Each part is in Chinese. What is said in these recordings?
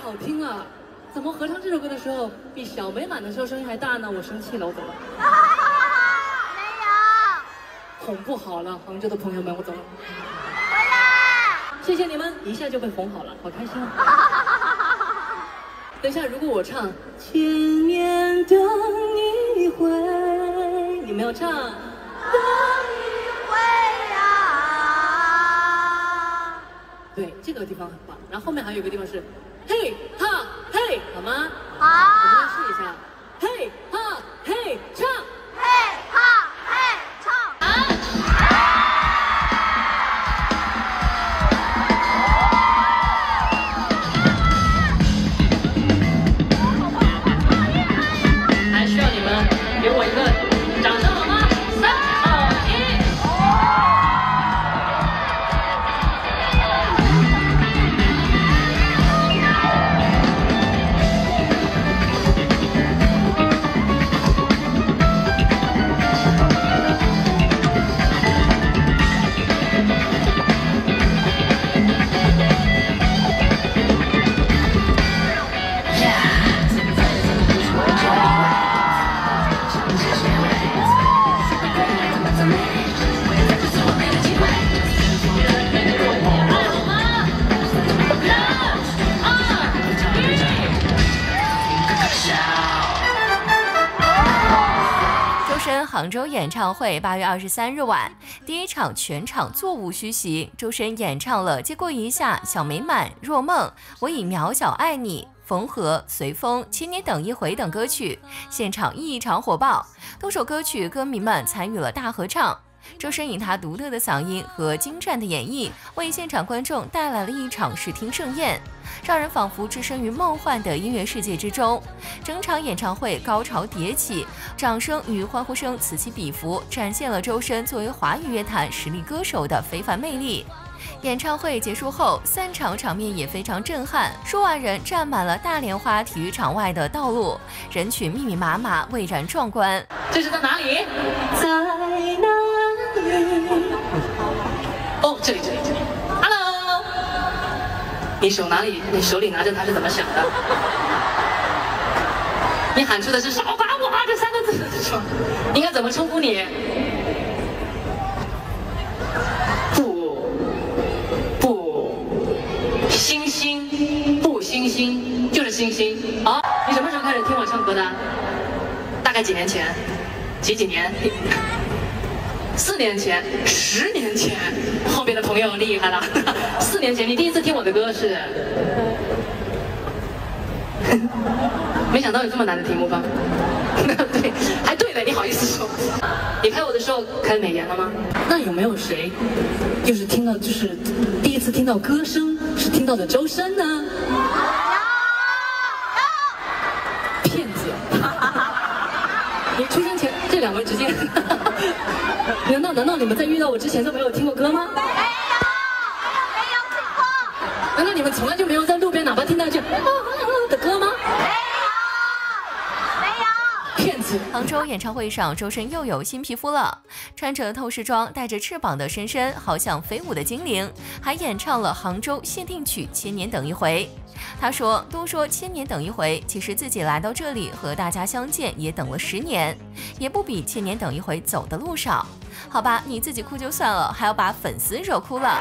好听了，怎么合唱这首歌的时候比小美满的时候声音还大呢？我生气了，我走了。 没有。 哄不好了，杭州的朋友们，我走了。 回来。 谢谢你们，一下就被哄好了，好开心啊！等一下，如果我唱千年等一回，你们要唱等一回啊。 对，这个地方很棒。然后后面还有一个地方是嘿哈嘿，好吗？ 好。 我们来试一下，嘿哈嘿，唱。 嘿哈嘿，唱。 还需要你们给我一个掌声好吗？3、2、1。 杭州演唱会8月23日晚，第一场全场座无虚席，周深演唱了《借过一下》《小美满》《若梦》《我已渺小爱你》《缝合》《随风》《千年等一回》等歌曲，现场异常火爆，多首歌曲歌迷们参与了大合唱。周深以他独特的嗓音和精湛的演绎，为现场观众带来了一场视听盛宴，让人仿佛置身于梦幻的音乐世界之中。整场演唱会高潮迭起，掌声与欢呼声此起彼伏，展现了周深作为华语乐坛实力歌手的非凡魅力。演唱会结束后，散场场面也非常震撼，数万人站满了大莲花体育场外的道路，人群密密麻麻，蔚然壮观。 这是在哪里？在哪里？哦，这里。Hello， 你手里拿着它是怎么想的？你喊出的是“少管我”这3个字，应该怎么称呼你？星星不星星就是星星。好，你什么时候开始听我唱歌的？大概几年前？几年？4年前？10年前？后边的朋友厉害了。4年前，你第一次听我的歌是？没想到有这么难的题目吧？对，还对的，你好意思说？你开我的时候开美颜了吗？那有没有谁，就是第一次听到歌声是听到的周深呢？骗子！你出生前这2位直接，难道你们在遇到我之前都没有听过歌吗？没有听过。 难道你们从来就没有在路边哪怕听到一句的歌吗？ 杭州演唱会上，周深又有新皮肤了。穿着透视装、带着翅膀的深深，好像飞舞的精灵，还演唱了杭州限定曲《千年等一回》。他说：“都说千年等一回，其实自己来到这里和大家相见也等了10年，也不比千年等一回走的路少。好吧，你自己哭就算了，还要把粉丝惹哭了。”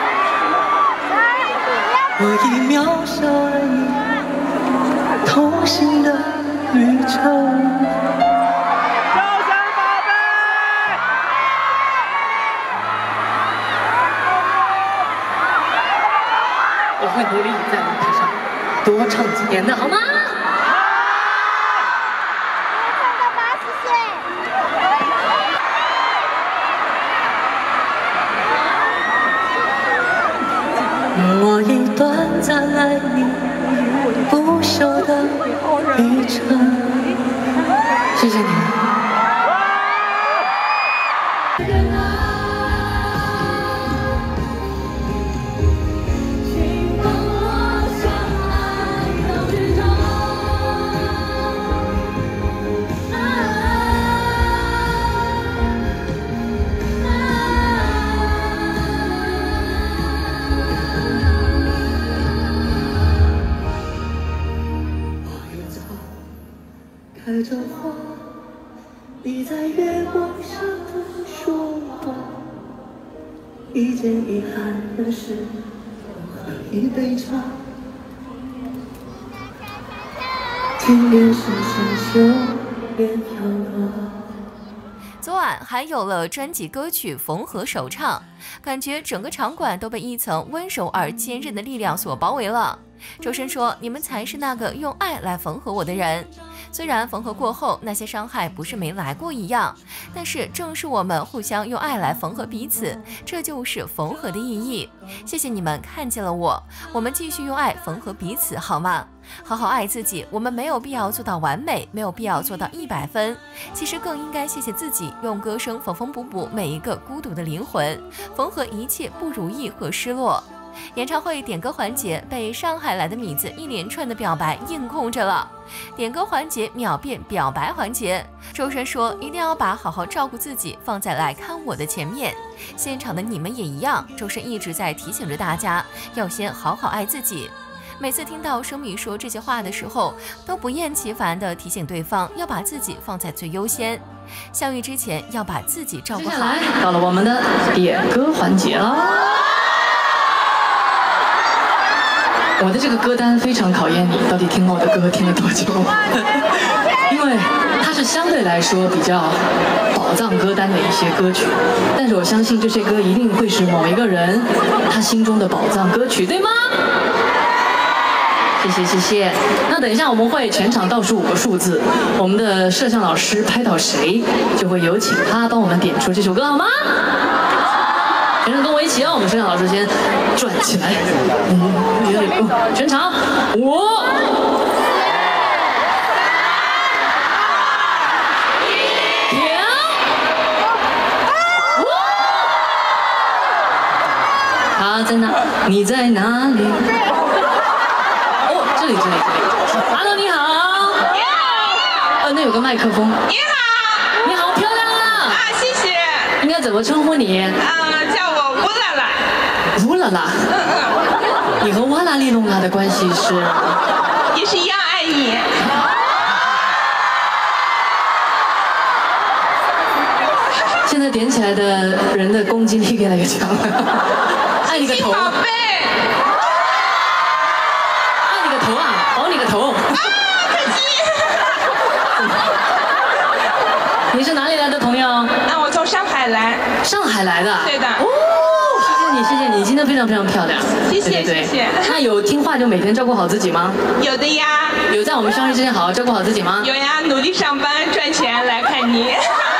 我已渺小爱你，同行的旅程。 我会努力在舞台上多唱几年的，好吗？ 我已短暂爱你，不朽的旅程。 谢谢你们。 开着花，你在月光下的说话。一件遗憾的事，我喝一杯茶。天边是深秋艳阳花。 昨晚还有了专辑歌曲《缝合》首唱，感觉整个场馆都被一层温柔而坚韧的力量所包围了。周深说：“你们才是那个用爱来缝合我的人。”虽然缝合过后那些伤害不是没来过一样，但是正是我们互相用爱来缝合彼此，这就是缝合的意义。谢谢你们看见了我，我们继续用爱缝合彼此，好吗？好好爱自己，我们没有必要做到完美，没有必要做到100分，其实更应该谢谢自己，用歌声缝缝补补每一个孤独的灵魂，缝合一切不如意和失落。演唱会点歌环节被上海来的米子一连串的表白硬控着了，点歌环节秒变表白环节。周深说一定要把好好照顾自己放在来看我的前面，现场的你们也一样，周深一直在提醒着大家要先好好爱自己。每次听到生米说这些话的时候，都不厌其烦地提醒对方要把自己放在最优先，相遇之前要把自己照顾好。 接下来到了我们的点歌环节了。我的这个歌单非常考验你到底听我的歌听了多久，因为它是相对来说比较宝藏歌单的一些歌曲，但是我相信这些歌一定会是某一个人他心中的宝藏歌曲，对吗？谢谢谢谢。那等一下我们会全场倒数5个数字，我们的摄像老师拍到谁，就会有请他帮我们点出这首歌，好吗？全场跟我一起哦，我们摄像老师先转起来，全场5、他在哪？你在哪里？哦，这里。Hello， 你好。 你好。 那有个麦克风。 你好。 你好，漂亮啊！ 啊，谢谢。 应该怎么称呼你？ 叫我乌拉拉。 乌拉拉。你和瓦拉利弄拉的关系是？ 也是一样爱你。 现在点起来的人的攻击力越来越强了。爱你个头！ 宝贝。 爱你个头啊！保你个头！ 可惜。 你是哪里来的朋友？ 我从上海来。 上海来的？ 对的。 哦，谢谢你，今天非常漂亮。 谢谢。 那有听话就每天照顾好自己吗？ 有的呀。 有在我们相遇之前好好照顾好自己吗？ 有呀，努力上班赚钱来看你。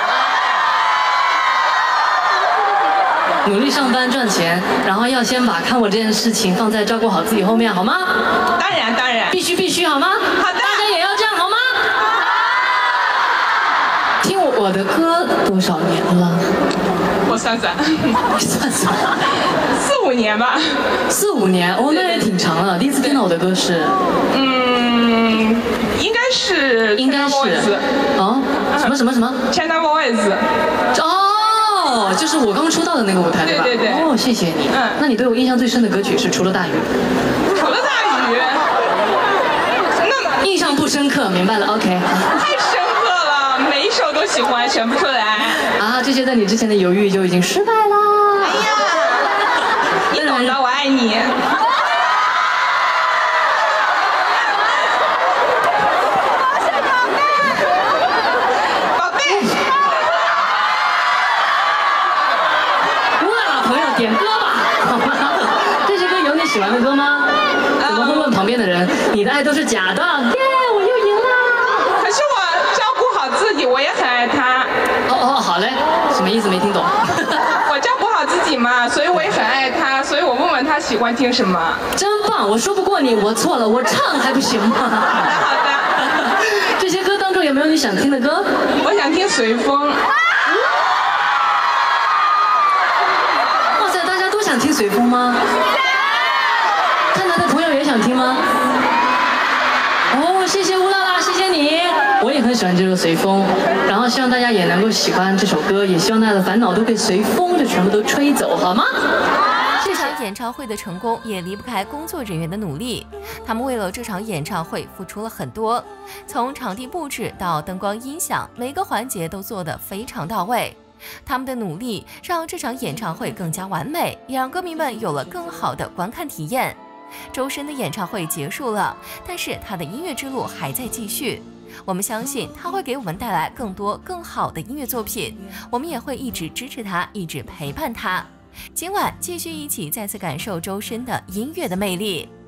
努力上班赚钱，然后要先把看我这件事情放在照顾好自己后面，好吗？ 当然， 必须好吗？ 好的， 大家也要这样好吗？听我的歌多少年了？ 我算算， 你算算 4、5年吧。 4、5年，哦，那也挺长了。第一次听到我的歌是？ 应该是。 哦，什么 China Boys。 哦，就是我刚出道的那个舞台，对吧？ 对。 哦，谢谢你。那你对我印象最深的歌曲是除了大雨？ 除了大雨，那印象不深刻，明白了。OK。 太深刻了，每一首都喜欢，选不出来。 啊，这些在你之前的犹豫就已经失败了。 哎呀，你懂的，我爱你。 点歌吧，好吗？这些歌有你喜欢的歌吗？怎么会问旁边的人？你的爱都是假的？耶，我又赢了。 可是我照顾好自己，我也很爱他。 哦，好嘞，什么意思？没听懂。 我照顾好自己嘛，所以我也很爱他，所以我问问他喜欢听什么。 真棒！我说不过你，我错了，我唱还不行吗？ 好的。 这些歌当中有没有你想听的歌？ 我想听随风。 想听随风吗？看台的朋友也想听吗？哦，谢谢乌拉拉，谢谢你，我也很喜欢这首随风，然后希望大家也能够喜欢这首歌，也希望大家的烦恼都被随风就全部都吹走，好吗？ 这场演唱会的成功也离不开工作人员的努力，他们为了这场演唱会付出了很多，从场地布置到灯光音响，每个环节都做得非常到位。他们的努力让这场演唱会更加完美，也让歌迷们有了更好的观看体验。周深的演唱会结束了，但是他的音乐之路还在继续。我们相信他会给我们带来更多更好的音乐作品，我们也会一直支持他，一直陪伴他。今晚继续一起再次感受周深的音乐的魅力。